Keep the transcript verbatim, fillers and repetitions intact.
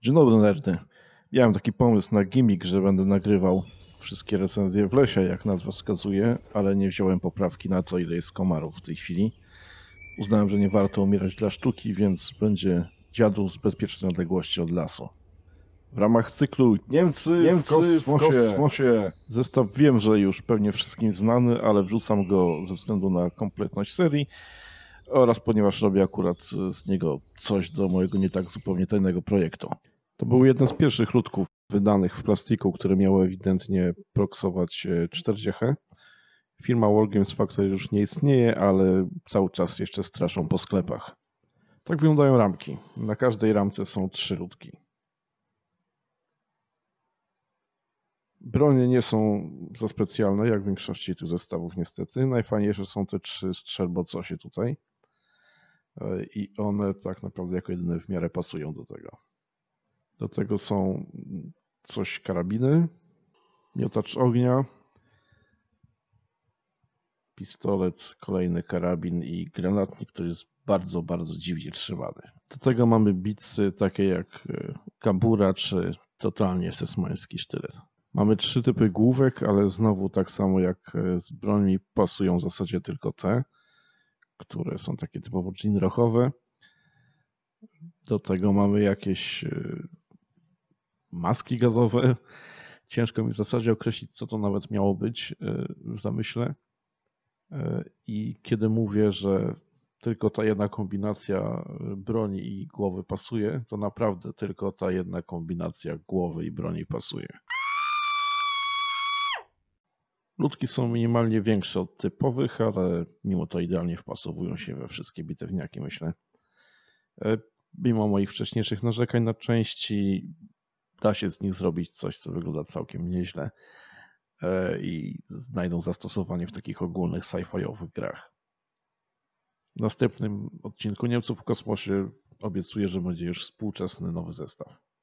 Dzień dobry, nerdy. Miałem taki pomysł na gimmick, że będę nagrywał wszystkie recenzje w lesie, jak nazwa wskazuje, ale nie wziąłem poprawki na to, ile jest komarów w tej chwili. Uznałem, że nie warto umierać dla sztuki, więc będzie dziadu z bezpiecznej odległości od lasu. W ramach cyklu Niemcy, Niemcy w kosmosie. w kosmosie. Zestaw wiem, że już pewnie wszystkim znany, ale wrzucam go ze względu na kompletność serii oraz ponieważ robię akurat z niego coś do mojego nie tak zupełnie tajnego projektu. To był jeden z pierwszych ludków wydanych w plastiku, które miały ewidentnie proksować czterdzieści. Firma Wargames Factory już nie istnieje, ale cały czas jeszcze straszą po sklepach. Tak wyglądają ramki. Na każdej ramce są trzy ludki. Bronie nie są za specjalne, jak w większości tych zestawów niestety. Najfajniejsze są te trzy strzelbocosie tutaj. I one tak naprawdę jako jedyne w miarę pasują do tego. Do tego są coś karabiny, miotacz ognia, pistolet, kolejny karabin i granatnik, który jest bardzo, bardzo dziwnie trzymany. Do tego mamy bitsy takie jak kabura czy totalnie sesmański sztylet. Mamy trzy typy główek, ale znowu tak samo jak z broni pasują w zasadzie tylko te, które są takie typowo ginrochowe. Do tego mamy jakieś maski gazowe. Ciężko mi w zasadzie określić, co to nawet miało być w zamyśle. I kiedy mówię, że tylko ta jedna kombinacja broni i głowy pasuje, to naprawdę tylko ta jedna kombinacja głowy i broni pasuje. Ludki są minimalnie większe od typowych, ale mimo to idealnie wpasowują się we wszystkie bitewniaki, myślę. Mimo moich wcześniejszych narzekań na części, da się z nich zrobić coś, co wygląda całkiem nieźle i znajdą zastosowanie w takich ogólnych sci-fiowych grach. W następnym odcinku Niemców w kosmosie obiecuję, że będzie już współczesny nowy zestaw.